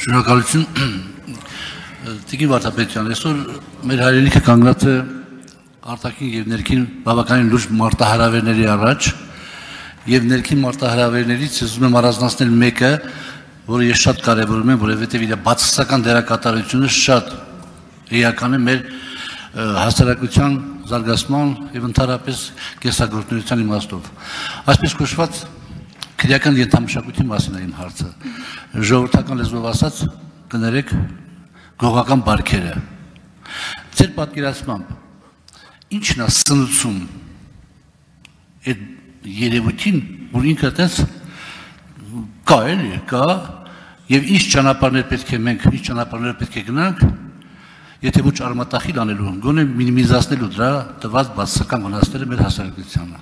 Շնորհակալություն Տիկին Վարդապետյան, այսօր մեր հայրենիքը կանգնած է արտաքին եւ ներքին բավականին լուրջ մարտահրավերների առաջ եւ ներքին մարտահրավերներից ուզում եմ առանձնացնել մեկը, որը ես շատ կարեւորում եմ, որովհետեւ իր բացասական դերակատարությունը շատ էական է մեր հասարակության զարգացման եւ ընդհանրապես կենսագործունեության իմաստով։ Այսպես կոչված քրեական ենթամշակույթի մասին է իմ հարցը։ Ժողովրդական լեզվով ասած կներեք գողական բարքերը։ Ձեր պատկերացմամբ ինչն է սնուցում այդ երևույթին, որ ինքը այդպես կա էլի, կա եւ ինչ ճանապարհներ պետք է մենք, ինչ ճանապարհներ պետք է գնանք, եթե ոչ արմատախիլ անելու, գոնե մինիմիզացնելու դրա տված բացասական վնասները մեր հասարակությանը։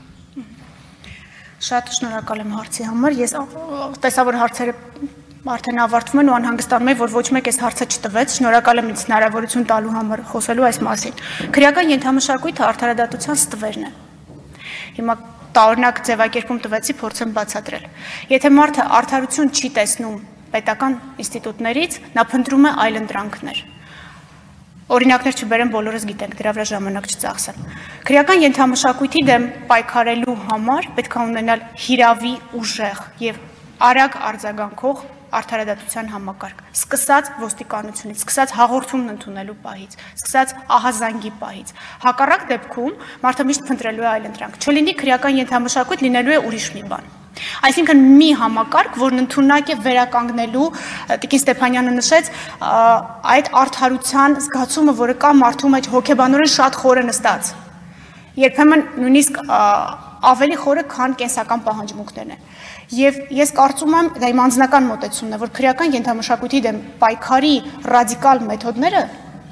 Շատ շնորհակալ եմ հարցի համար։ Ես տեսա, որ հարցերը արդեն ավարտվում են ու անհանգստանում եմ, որ ոչ մեկ այս հարցը չտվեց։ Շնորհակալ եմ ինձ հնարավորություն տալու համար խոսելու այս մասին։ Քրեական ենթամշակույթը արդարադատության ստվերն է։ Հիմա տարօրինակ ձևակերպում տվեցի, փորձեմ բացատրել։ Եթե մարդը արդարություն չի տեսնում պետական ինստիտուտներից, նա փնտրում է այլընտրանքներ։ Օրինակներ չբերեմ, բոլորս գիտենք, դրա վրա ժամանակ չծախսեմ։ Քրեական ենթամշակույթի դեմ պայքարելու համար պետք է ունենալ հիրավի ուժեղ եւ արագ արձագանքող արդարադատության համակարգ, սկսած ոստիկանությունից, սկսած հաղորդումն ընդունելու պահից, սկսած ահազանգի պահից։ Հակառակ դեպքում մարդը միշտ փնտրելու է այլընտրանք, չլինի քրեական ենթամշակույթ, լինելու է ուրիշ մի բան։ Այսինքն մի համակարգ, որն ընդունակ է վերականգնելու, Տիկին Ստեփանյանը նշեց, այդ արդարության զգացումը, որը կա մարդու մեջ հոգեբանորեն շատ խորը նստած։ Երբեմն նույնիսկ ավելի խորը, քան կենսական պահանջմունքներն են։ Եվ ես կարծում եմ, դա իմ անձնական մոտեցումն է, որ քրեական ենթամշակույթի դեմ պայքարի ռադիկալ մեթոդները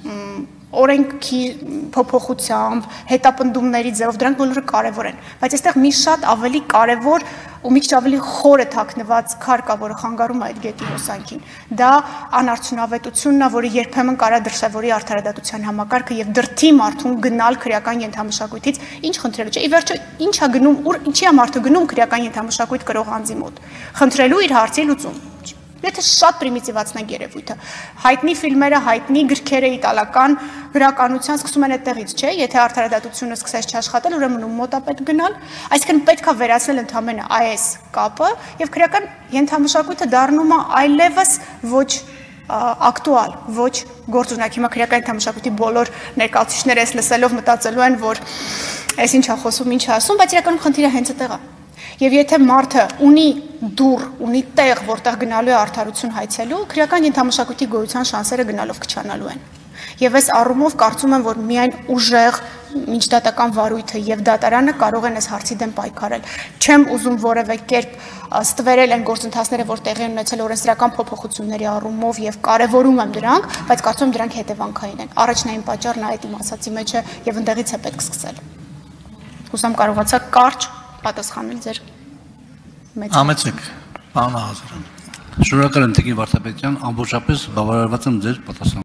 օրենքի փոփոխությամբ, հետապնդումների ձևով, դրանք բոլորը կարևոր են, բայց այստեղ մի շատ ավելի կարևոր ու մի քիչ ավելի խորը թաքնված քար կա, որը խանգարում է այդ գետի հոսանքին։ Դա անարդյունավետությունն է, որը երբեմն կարա դրսևորի արդարադատության համակարգը եւ դրթի մարդուն գնալ քրեական ենթամշակույթից, ինչ խնդրելու չէ։ Ի վերջո, ինչ է գնում, ինչի է մարդը գնում քրեական ենթամշակույթ կրող անձի մոտ։ Խնդրելու իր հարցի լուծում։ Եթե շատ պրիմիտիվացնենք երևույթը, հայտնի ֆիլմերը, հայտնի գրքերը իտալական գրականության սկսում են այդտեղից, չէ՞, եթե արդարադատությունը սկսես չաշխատել, ուրեմն ում մոտ է պետք գնալ, այսինքն պետք է վերացնել ընդհանրապես այս կապը եւ քրեական ենթամշակույթը դառնում է այլևս ոչ ակտուալ, ոչ գործունակ։ Հիմա քրեական ենթամշակույթի բոլոր ներկայացուցիչները այս լսելով մտածելու են, որ այս ինչ է խոսում, ինչ է ասում, բայց իրականում խնդիրը հենց այդտեղ է։ Եվ եթե մարդը ունի դուռ, ունի տեղ, որտեղ գնալու է արդարություն հայցելու, քրեական ենթամշակույթի գոյության շանսերը գնալով կչանալու են։ Եվ այս առումով կարծում եմ, որ միայն ուժեղ միջդատական վարույթը եւ դատարանը կարող են այս հարցի դեմ պայքարել։ Չեմ ուզում որևէ կերպ ստվերել այն գործընթացները, որ տեղի են ունեցել օրենսդրական փոփոխությունների առումով եւ կարեւորում եմ դրանք, բայց կարծում եմ դրանք հետեւանքային են։ Առաջնային պատճառն այդ իմ ասացի մեջ է եւ ընդեղից է պետք սկսել։ Հուսամ կարողացա կարճ պատասխանել ձեր Ամեցեք, պարոն Աղազարյան։ Շնորհակալ եմ Տիկին Վարդապետյան, ամբողջապես բավարարված եմ ձեր պատասխանին։